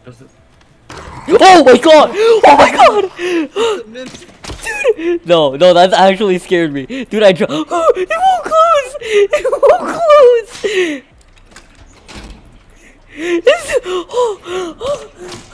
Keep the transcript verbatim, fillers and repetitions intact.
Oh my god! Oh my god! Dude, no, no, that's actually scared me. Dude, I dropped. Oh, it won't close! It won't close! It's, oh, oh.